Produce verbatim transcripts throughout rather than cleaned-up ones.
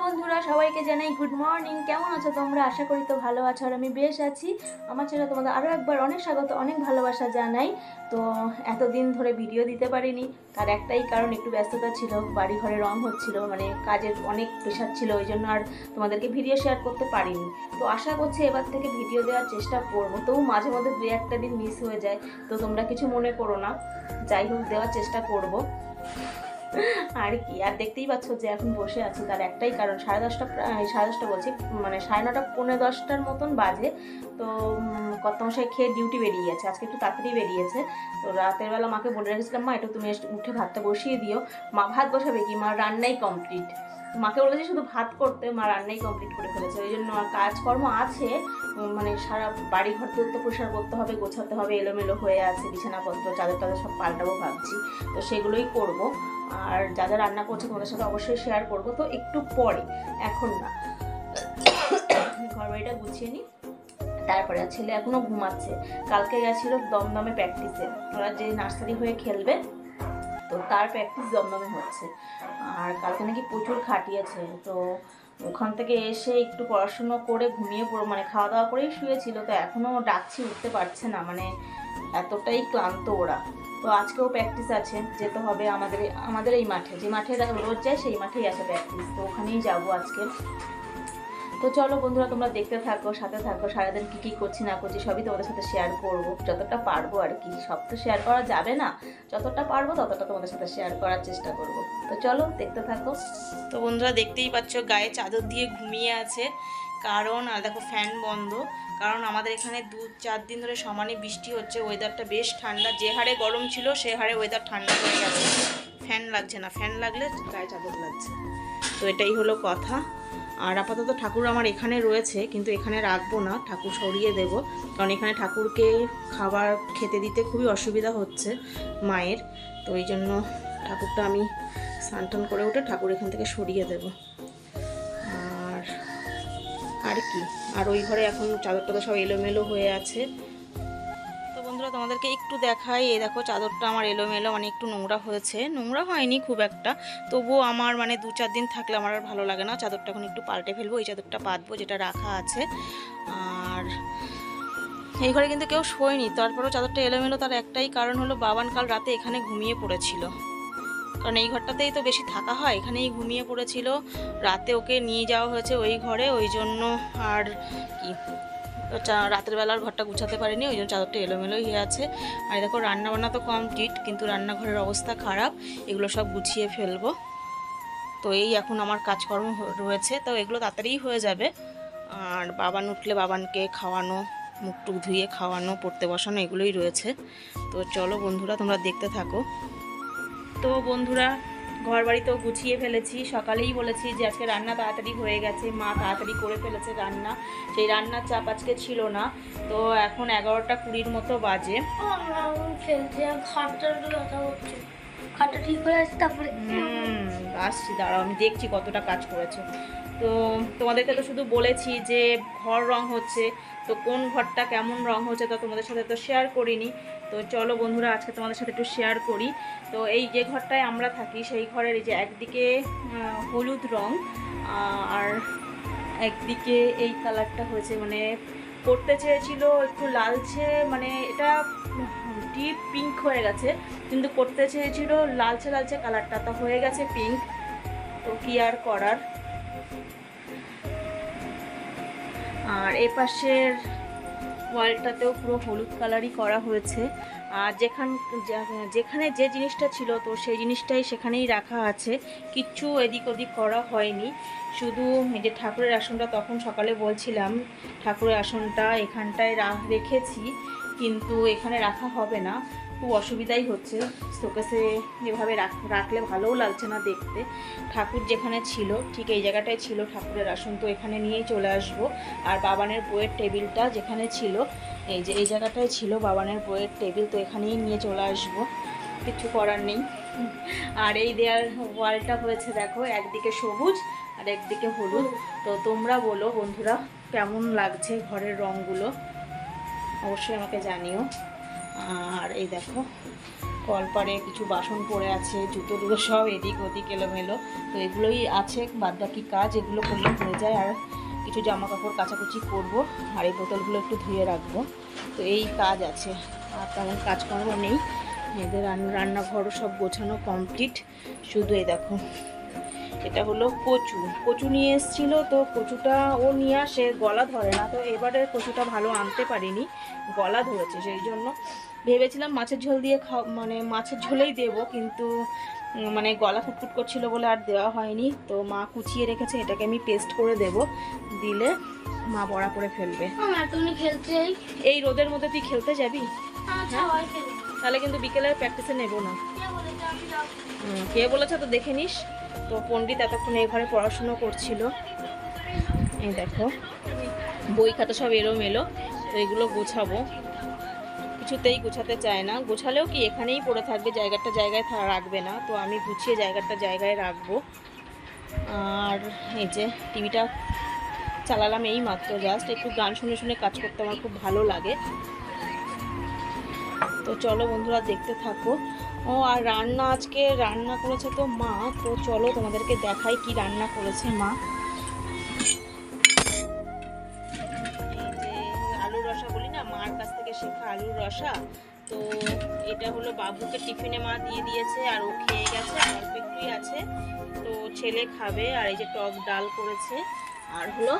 বন্ধুরা সবাইকে জানাই গুড মর্নিং। কেমন আছো তোমরা? আশা করি তো ভালো আছো, আর আমি বেশ আছি। আমার চ্যানেলে তোমাদের আরও একবার অনেক স্বাগত, অনেক ভালোবাসা জানাই। তো এতদিন ধরে ভিডিও দিতে পারিনি, তার একটাই কারণ একটু ব্যস্ততা ছিল, বাড়ি ঘরে রং হচ্ছিল, মানে কাজের অনেক প্রেশার ছিল, ওই জন্য আর তোমাদেরকে ভিডিও শেয়ার করতে পারিনি। তো আশা করছি এবার থেকে ভিডিও দেওয়ার চেষ্টা করবো, তবু মাঝে মধ্যে দু একটা দিন মিস হয়ে যায়, তো তোমরা কিছু মনে করো না। যাই হোক, দেওয়ার চেষ্টা করবো আর কি। আর দেখতেই পাচ্ছ যে এখন বসে আছি, তার একটাই কারণ সাড়ে দশটা সাড়ে দশটা বলছি মানে সাড়ে নটা পৌনে দশটার মতন বাজে। তো কর্তামশাই খেয়ে ডিউটি বেরিয়ে গেছে, আজকে একটু তাড়াতাড়ি বেরিয়েছে। তো রাতের বেলা মাকে বলে রেখেছিলাম, মা একটু তুমি উঠে ভাতটা বসিয়ে দিও। মা ভাত বসাবে কি, মা রান্নাই কমপ্লিট। মাকে বলেছি শুধু ভাত করতে, মা রান্নাই কমপ্লিট করে ফেলেছে। ওই জন্য কাজকর্ম আছে, মানে সারা বাড়ি ঘর তো পরিষ্কার করতে হবে, গোছাতে হবে, এলোমেলো হয়ে আছে, বিছানাপত্র চাদর টাদর সব পাল্টাবো ভাবছি, তো সেগুলোই করবো। আর যা যা রান্না করছে তোমাদের সাথে অবশ্যই শেয়ার করবো, তো একটু পরে, এখন না। ঘর বাড়িটা গুছিয়ে নিই, তারপরে ছেলে এখনো ঘুমাচ্ছে। কালকে গেছিলো দমদমে প্র্যাকটিসে, ওরা যে নার্সারি হয়ে খেলবে, তো তার প্র্যাকটিস দমদমে হচ্ছে। আর কালকে নাকি প্রচুর খাটিয়েছে, তো ওখান থেকে এসে একটু পড়াশুনো করে ঘুমিয়ে পড়ো, মানে খাওয়া দাওয়া করেই শুয়েছিল। তো এখনও ডাকছি, উঠতে পারছে না, মানে এতটাই ক্লান্ত ওরা। তো আজকেও প্র্যাকটিস আছে, যেতে হবে আমাদের আমাদের এই মাঠে, যে মাঠে রোজ যায় সেই মাঠেই আছে প্র্যাকটিস, তো ওখানেই যাবো আজকে। তো চলো বন্ধুরা, তোমরা দেখতে থাকো, সাথে থাকো, সারাদিন কী কী করছি না করছি সবই তোমাদের সাথে শেয়ার করব, যতটা পারবো আর কি। সব তো শেয়ার করা যাবে না, যতটা পারবো ততটা তোমাদের সাথে শেয়ার করার চেষ্টা করব। তো চলো দেখতে থাকো। তো বন্ধুরা দেখতেই পাচ্ছ, গায়ে চাদর দিয়ে ঘুমিয়ে আছে, কারণ আর দেখো ফ্যান বন্ধ, কারণ আমাদের এখানে দু চার দিন ধরে সমানে বৃষ্টি হচ্ছে, ওয়েদারটা বেশ ঠান্ডা। যে হারে গরম ছিল সে হারে ওয়েদার ঠান্ডা হয়ে গেছে, ফ্যান লাগছে না, ফ্যান লাগলে গায়ে চাদর লাগছে। তো এটাই হলো কথা। আর আপাতত ঠাকুর আমার এখানে রয়েছে, কিন্তু এখানে রাখবো না, ঠাকুর সরিয়ে দেব, কারণ এখানে ঠাকুরকে খাবার খেতে দিতে খুবই অসুবিধা হচ্ছে মায়ের। তো এই জন্য ঠাকুরটা আমি স্নান টান করে উঠে ঠাকুর এখান থেকে সরিয়ে দেব। আর আর কি, আর ওই ঘরে এখন চাদর টাদর সব এলোমেলো হয়ে আছে। তো বন্ধুরা তোমাদেরকে একটু দেখাই, এই দেখো চাদরটা আমার এলোমেলো, মানে একটু নোংরা হয়েছে, নোংরা হয়নি খুব একটা, তবুও আমার মানে দু চার দিন থাকলে আমার আর ভালো লাগে না। চাদরটা এখন একটু পাল্টে ফেলবো, এই চাদরটা পাতবো যেটা রাখা আছে। আর এই ঘরে কিন্তু কেউ শোয়নি, তারপরেও চাদরটা এলোমেলো, তার একটাই কারণ হলো বাবান কাল রাতে এখানে ঘুমিয়ে পড়েছিল, কারণ এই ঘরটাতেই তো বেশি থাকা হয়, এখানেই ঘুমিয়ে পড়েছিল রাতে, ওকে নিয়ে যাওয়া হয়েছে ওই ঘরে, ওই জন্য আর কি রাতের বেলার ঘরটা গুছাতে পারিনি, ওই জন্য চাদরটা এলোমেলোই হয়ে আছে। আর দেখো রান্নাবান্না তো কমপ্লিট, কিন্তু রান্নাঘরের অবস্থা খারাপ, এগুলো সব গুছিয়ে ফেলবো। তো এই এখন আমার কাজকর্ম রয়েছে, তো এগুলো তাড়াতাড়ি হয়ে যাবে। আর বাবান উঠলে বাবানকে খাওয়ানো, মুখ টুক ধুয়ে খাওয়ানো, পড়তে বসানো, এগুলোই রয়েছে। তো চলো বন্ধুরা তোমরা দেখতে থাকো। তো বন্ধুরা ঘর বাড়িতেও গুছিয়ে ফেলেছি, সকালেই বলেছি যে আজকে রান্না তাড়াতাড়ি হয়ে গেছে, মা তাড়াতাড়ি করে ফেলেছে রান্না, সেই রান্নার চাপ আজকে ছিল না। তো এখন এগারোটা কুড়ির মতো বাজে। খাটটা ঠিক হয়ে আসছে, তারপরে হুম আসছি, দাঁড়াও আমি দেখছি কতটা কাজ করেছো। তো তোমাদেরকে তো শুধু বলেছি যে ঘর রং হচ্ছে, তো কোন ঘরটা কেমন রং হচ্ছে তা তোমাদের সাথে তো শেয়ার করিনি। তো চলো বন্ধুরা আজকে তোমাদের সাথে একটু শেয়ার করি। তো এই যে ঘরটায় আমরা থাকি সেই ঘরের এই যে একদিকে হলুদ রং, আর একদিকে এই কালারটা হয়েছে, মানে করতে চেয়েছিল একটু লালচে, মানে এটা ডিপ পিঙ্ক হয়ে গেছে, কিন্তু করতে চেয়েছিল লালচে লালচে কালারটা, তা হয়ে গেছে পিঙ্ক। তো কি আর করার। আর এ পাশের ওয়ালটাতেও পুরো হলুদ কালারই করা হয়েছে। আর যেখান যেখানে যে জিনিসটা ছিল তো সেই জিনিসটাই সেখানেই রাখা আছে, কিচ্ছু এদিক ওদিক করা হয়নি। শুধু এই যে ঠাকুরের আসনটা, তখন সকালে বলছিলাম ঠাকুরের আসনটা এখানটায় রেখেছি, কিন্তু এখানে রাখা হবে না, খুব অসুবিধাই হচ্ছে, শোকেসে এভাবে রাখলে ভালোও লাগছে না দেখতে। ঠাকুর যেখানে ছিল ঠিক এই জায়গাটায় ছিল ঠাকুরের আসন, তো এখানে নিয়েই চলে আসবো। আর বাবানের বইয়ের টেবিলটা যেখানে ছিল, এই যে এই জায়গাটায় ছিল বাবানের বইয়ের টেবিল, তো এখানেই নিয়ে চলে আসবো, কিছু করার নেই। আর এই দেয়ার ওয়ালটা হয়েছে দেখো, একদিকে সবুজ আর একদিকে হলুদ। তো তোমরা বলো বন্ধুরা কেমন লাগছে ঘরের রঙগুলো, অবশ্যই আমাকে জানিও। আর এই দেখো কলপারে কিছু বাসন পড়ে আছে, জুতো টুতো সব এদিক ওদিক এলোমেলো। তো এগুলোই আছে, বাদ বাকি কাজ এগুলো করলে হয়ে যায়। আর কিছু জামা কাপড় কাচাকুচি করবো, আর এই বোতলগুলো একটু ধুয়ে রাখবো। তো এই কাজ আছে, আর তেমন কাজকর্ম নেই। এদের রান্নাঘরও সব গোছানো কমপ্লিট। শুধু এই দেখো, এটা হলো কচু। কচু নিয়ে এসেছিলো, তো কচুটা ও নিয়ে আসে, গলা ধরে না। তো এবারে কচুটা ভালো আনতে পারিনি, গলা ধরেছে। সেই জন্য ভেবেছিলাম মাছের ঝোল দিয়ে খাও, মানে মাছের ঝোলেই দেবো, কিন্তু মানে গলা ফুটফুট করছিল বলে আর দেওয়া হয়নি। তো মা কুচিয়ে রেখেছে, এটাকে আমি পেস্ট করে দেব, দিলে মা বড়া করে ফেলবে। তুমি খেলতে এই রোদের মধ্যে তুই খেলতে যাবি? তাহলে কিন্তু বিকেলের প্র্যাকটিসে নেবো না। কে বলেছে তো দেখে নিস। তো পণ্ডিত এতক্ষণ এই ঘরে পড়াশুনো করছিল। এই দেখো বই খাতা সব এলোমেলো, তো এগুলো গোছাবো। কিছুতেই গোছাতে চায় না, গোছালেও কি এখানেই পড়ে থাকবে, জায়গাটা জায়গায় রাখবে না। তো আমি গুছিয়ে জায়গাটা জায়গায় রাখবো। আর এই যে টিভিটা চালালাম এই মাত্র, জাস্ট একটু গান শুনে শুনে কাজ করতে আমার খুব ভালো লাগে। তো চলো বন্ধুরা দেখতে থাকো। ও আর রান্না, আজকে রান্না করেছে তো মা। তো চলো তোমাদেরকে দেখাই কি রান্না করেছে মা। এই যে আলুর রসা বলি না, মার কাছ থেকে শেখা আলুর রসা। তো এটা হলো বাবুকে টিফিনে মা দিয়ে দিয়েছে, আর ও খেয়ে গেছে, আর অল্প একটুই আছে। তো ছেলে খাবে। আর এই যে টক ডাল করেছে, আর হলো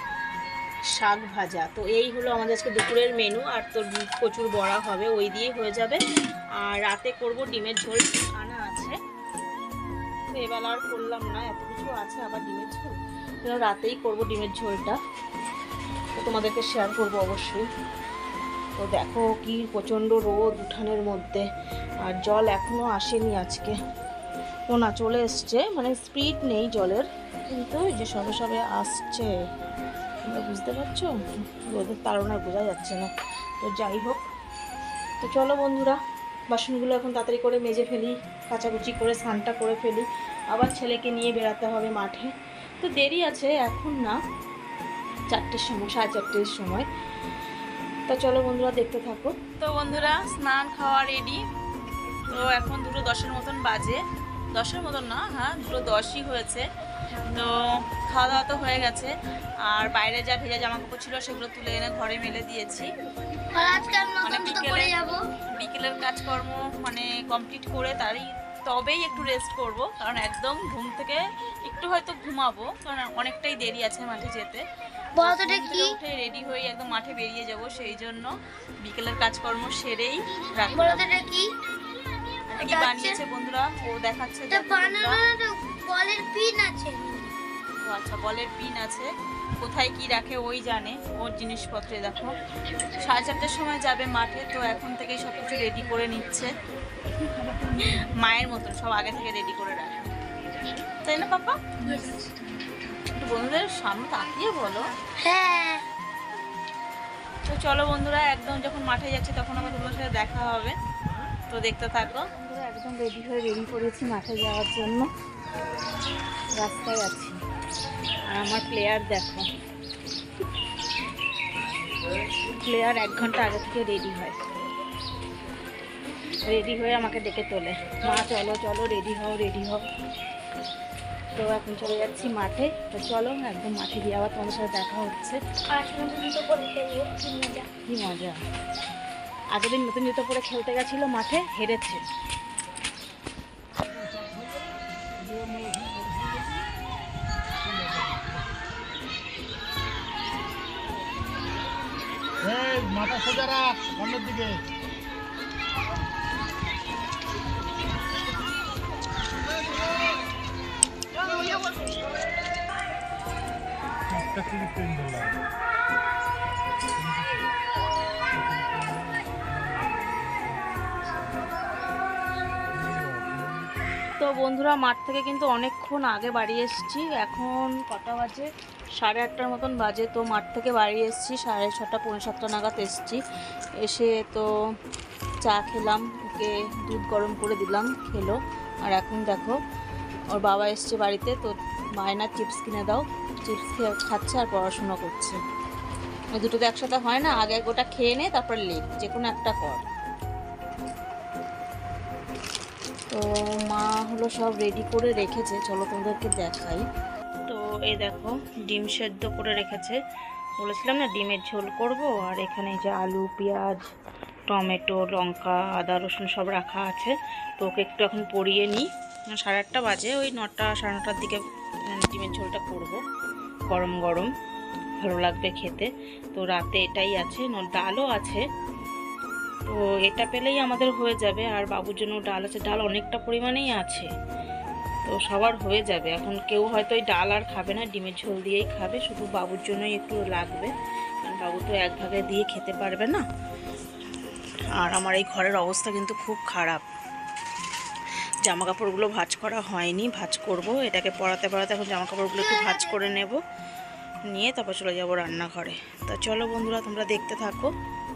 শাক ভাজা। তো এই হলো আমাদের আজকে দুপুরের মেনু। আর তোর প্রচুর বড়া হবে, ওই দিয়ে হয়ে যাবে। আর রাতে করব ডিমের ঝোল, আনা আছে। তো এবেলা আর করলাম না, এত কিছু আছে আবার ডিমের ঝোল। তো রাতেই করব ডিমের ঝোলটা, তো তোমাদেরকে শেয়ার করব অবশ্যই। তো দেখো কি প্রচণ্ড রোদ উঠানের মধ্যে, আর জল এখনও আসেনি আজকে। ও না, চলে এসছে, মানে স্পিড নেই জলের, কিন্তু এই যে সবে সবে আসছে। তোমরা বুঝতে পারছো, রোদের তাড়না বোঝা যাচ্ছে না। তো যাই হোক, তো চলো বন্ধুরা, বাসনগুলো এখন তাড়াতাড়ি করে মেজে ফেলি, কাচাকুচি করে স্নানটা করে ফেলি। আবার ছেলেকে নিয়ে বেরাতে হবে মাঠে। তো দেরি আছে, এখন না, চারটের সময়, সাড়ে চারটের সময়। তো চলো বন্ধুরা দেখতে থাকো। তো বন্ধুরা স্নান খাওয়া রেডি। তো এখন দুটো দশের মতন বাজে, দশের মতন না, হ্যাঁ দুটো দশই হয়েছে। তো খাওয়া দাওয়া তো হয়ে গেছে। আর বাইরে যা ভেজা জামা কাপড় ছিল সেগুলো তুলে এনে ঘরে মেলে দিয়েছি। মানে বিকেলে বিকেলের কাজকর্ম মানে কমপ্লিট করে তারই তবেই একটু রেস্ট করব, কারণ একদম ঘুম থেকে একটু হয়তো ঘুমাবো, কারণ অনেকটাই দেরি আছে মাঠে যেতে। উঠে রেডি হয়ে একদম মাঠে বেরিয়ে যাব, সেই জন্য বিকেলের কাজকর্ম সেরেই রাখলাম। কি বানিয়েছে বন্ধুরা ও দেখাচ্ছে, বলের পিন আছে। ও আচ্ছা, বলের পিন আছে, কোথায় কি রাখে ওই জানে। ওর জিনিসপত্রে দেখো সাড়ে চারটের সময় যাবে মাঠে, তো এখন থেকেই সব কিছু রেডি করে নিচ্ছে, মায়ের মতন সব আগে থেকে রেডি করে রাখে, তাই না পাপা? একটু বন্ধুদের সামনে তাকিয়ে বলো। হ্যাঁ। তো চলো বন্ধুরা, একদম যখন মাঠে যাচ্ছি তখন আমার তোমার সাথে দেখা হবে, তো দেখতে থাকো। বন্ধুরা একদম রেডি হয়ে রেডি করেছি মাঠে যাওয়ার জন্য, রাস্তায় আছি। আর আমার প্লেয়ার দেখো, প্লেয়ার এক ঘন্টা আগে থেকে রেডি হয়, রেডি হয়ে আমাকে ডেকে তোলে, মা চলো চলো রেডি হও রেডি হও। তো এখন চলে যাচ্ছি মাঠে। তো চলো একদম মাঠে গিয়ে আবার তোমার সাথে দেখা হচ্ছে। কি মজা, আগের দিন নতুন জুতো পরে খেলতে গেছিলো মাঠে, হেরেছে। মাথা সোজা রাখ সামনের দিকে। তো বন্ধুরা মাঠ থেকে কিন্তু অনেকক্ষণ আগে বাড়ি এসেছি, এখন কটা বাজে, সাড়ে আটটার মতন বাজে। তো মাঠ থেকে বাড়ি এসেছি সাড়ে ছটা পৌনে সাতটা নাগাদ এসেছি। এসে তো চা খেলাম, ওকে দুধ গরম করে দিলাম, খেলো। আর এখন দেখো ওর বাবা এসছে বাড়িতে, তো বায়না চিপস কিনে দাও, চিপস খেয়ে খাচ্ছে আর পড়াশোনা করছে। ওই দুটো তো একসাথে হয় না, আগে গোটা খেয়ে নে তারপর লেখ, যে কোনো একটা কর। তো মা হলো সব রেডি করে রেখেছে, চলো তোমাদেরকে দেখাই। তো এই দেখো ডিম সেদ্ধ করে রেখেছে, বলেছিলাম না ডিমের ঝোল করব। আর এখানে যে আলু, পেঁয়াজ, টমেটো, লঙ্কা, আদা, রসুন সব রাখা আছে। তো ওকে একটু এখন পরিয়ে নিই, সাড়ে আটটা বাজে, ওই নটা সাড়ে নটার দিকে ডিমের ঝোলটা করব। গরম গরম ভালো লাগবে খেতে। তো রাতে এটাই আছে, ডালও আছে। তো এটা পেলেই আমাদের হয়ে যাবে। আর বাবুর জন্য ডাল আছে, ডাল অনেকটা পরিমাণেই আছে, তো সবার হয়ে যাবে। এখন কেউ হয়তো ওই ডাল আর খাবে না, ডিমের ঝোল দিয়েই খাবে, শুধু বাবুর জন্যই একটু লাগবে, কারণ বাবু তো এক ভাগে দিয়ে খেতে পারবে না। আর আমার এই ঘরের অবস্থা কিন্তু খুব খারাপ, জামা কাপড়গুলো ভাঁজ করা হয়নি, ভাঁজ করব। এটাকে পরাতে পরাতে এখন জামা কাপড়গুলো একটু ভাঁজ করে নেব, নিয়ে তারপর চলে যাব রান্নাঘরে। তা চলো বন্ধুরা, তোমরা দেখতে থাকো।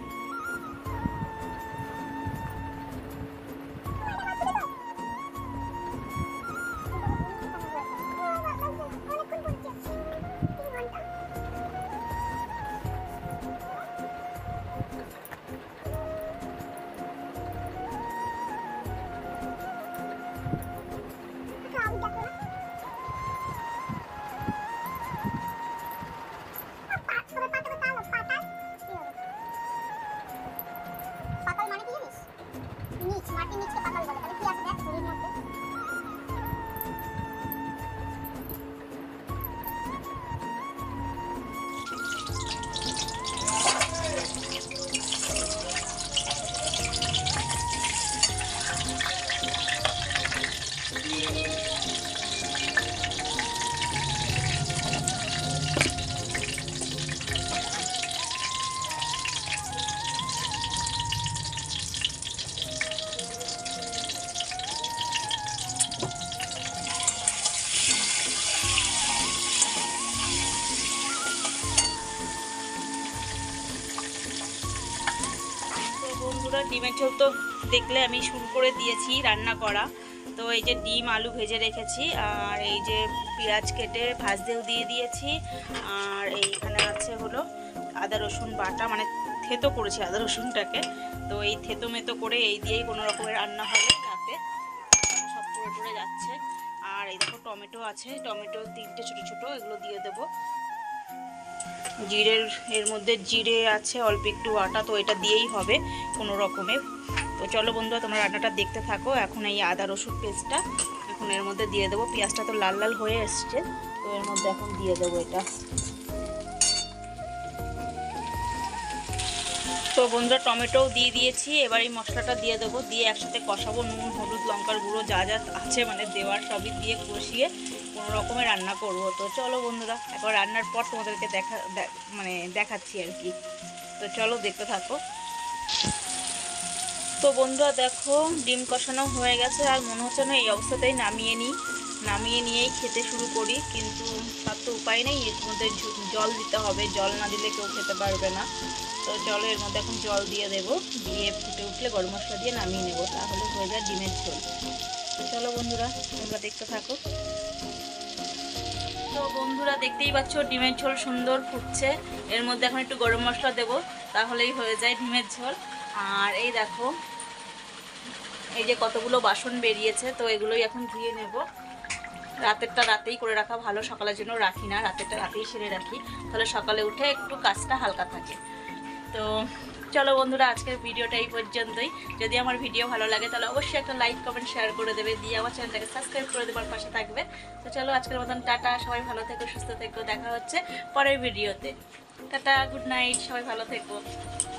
বন্ধুরা ডিমের ঝোল তো দেখলে আমি শুরু করে দিয়েছি রান্না করা। তো এই যে ডিম আলু ভেজে রেখেছি, আর এই যে পেঁয়াজ কেটে ভাজতেও দিয়ে দিয়েছি। আর এইখানে আছে হলো আদা রসুন বাটা, মানে থেতো করেছি আদা রসুনটাকে। তো এই থেতো মেতো করে এই দিয়েই কোনো রকমের রান্না হবে রাতে, সব পড়ে টরে যাচ্ছে। আর এই দেখো টমেটো আছে, টমেটো তিনটে ছোটো ছোটো, এগুলো দিয়ে দেবো। জিরের এর মধ্যে জিরে আছে অল্প একটু আটা, তো এটা দিয়েই হবে কোনো রকমের। তো চলো বন্ধুরা, তোমরা রান্নাটা দেখতে থাকো। এখন এই আদা রসুন পেস্টটা এখন এর মধ্যে দিয়ে দেবো। পেঁয়াজটা তো লাল লাল হয়ে এসছে, তো এর মধ্যে এখন দিয়ে দেবো এটা। তো বন্ধুরা টমেটোও দিয়ে দিয়েছি, এবার এই মশলাটা দিয়ে দেবো, দিয়ে একসাথে কষাবো। নুন, হলুদ, লঙ্কার গুঁড়ো যা যা আছে মানে দেওয়ার সবই দিয়ে কষিয়ে কোনো রকমের রান্না করব। তো চলো বন্ধুরা, একবার রান্নার পর তোমাদেরকে দেখা মানে দেখাচ্ছি আর কি। তো চলো দেখতে থাকো। তো বন্ধুরা দেখো ডিম কষানো হয়ে গেছে, আর মনে হচ্ছে না এই অবস্থাতেই নামিয়ে নিই, নামিয়ে নিয়েই খেতে শুরু করি। কিন্তু তার তো উপায় নেই, এর মধ্যে জল দিতে হবে, জল না দিলে কেউ খেতে পারবে না। তো চলো এর মধ্যে এখন জল দিয়ে দেবো, দিয়ে ফুটে উঠলে গরম মশলা দিয়ে নামিয়ে নেবো, তাহলে হয়ে যায় ডিমের ঝোল। তো চলো বন্ধুরা, তোমরা দেখতে থাকো। তো বন্ধুরা দেখতেই পাচ্ছ ডিমের ঝোল সুন্দর ফুটছে, এর মধ্যে এখন একটু গরম মশলা দেবো, তাহলেই হয়ে যায় ডিমের ঝোল। আর এই দেখো এই যে কতগুলো বাসন বেরিয়েছে, তো এগুলোই এখন ধুয়ে নেব। রাতেরটা রাতেই করে রাখা ভালো, সকালের জন্য রাখি না, রাতেরটা রাতেই সেরে রাখি, তাহলে সকালে উঠে একটু কাজটা হালকা থাকে। তো চলো বন্ধুরা, আজকের ভিডিওটা এই পর্যন্তই। যদি আমার ভিডিও ভালো লাগে তাহলে অবশ্যই একটা লাইক কমেন্ট শেয়ার করে দেবে, দিয়ে আমার চ্যানেলটাকে সাবস্ক্রাইব করে দেবার পাশে থাকবে। তো চলো আজকের মতন টাটা, সবাই ভালো থেকো, সুস্থ থেকো, দেখা হচ্ছে পরের ভিডিওতে। টাটা, গুড নাইট, সবাই ভালো থেকো।